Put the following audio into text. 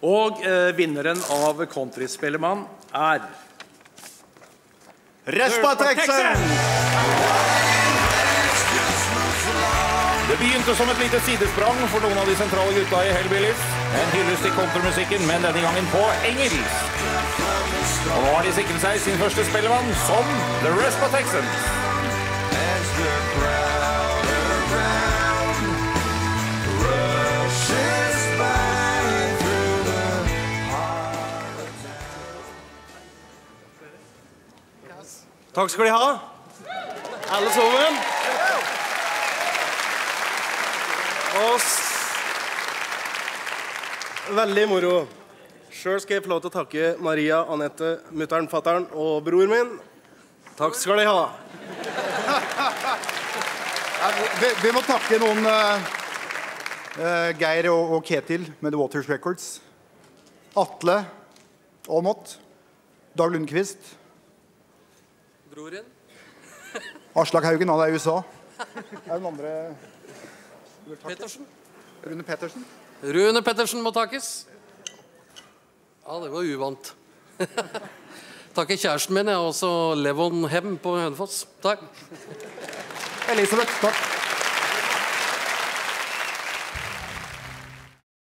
Og vinneren av Countryspellemann Respa Texan! Det begynte som et lite sidesprang for noen av de sentrale gutta i Hellbillies. En hyllest til countrymusikken, men denne gangen på engelsk. Og nå har de sikret seg sin første spellemann som The Respa Texans. Takk skal de ha, alle sammen. Veldig moro. Selv skal jeg få lov til å takke Maria, Anette, mutteren, fatteren og bror min. Takk skal de ha. Vi må takke noen Geir og Ketil med The Waters Records. Atle Aamodt, Dag Lundqvist. Broren. Aslak Haugen, han i USA. Den andre... Pettersen. Rune Pettersen. Rune Pettersen må takkes. Ja, det var uvant. Takke kjæresten min, og også Levon Hem på Hønefoss. Takk. Elisabeth, takk.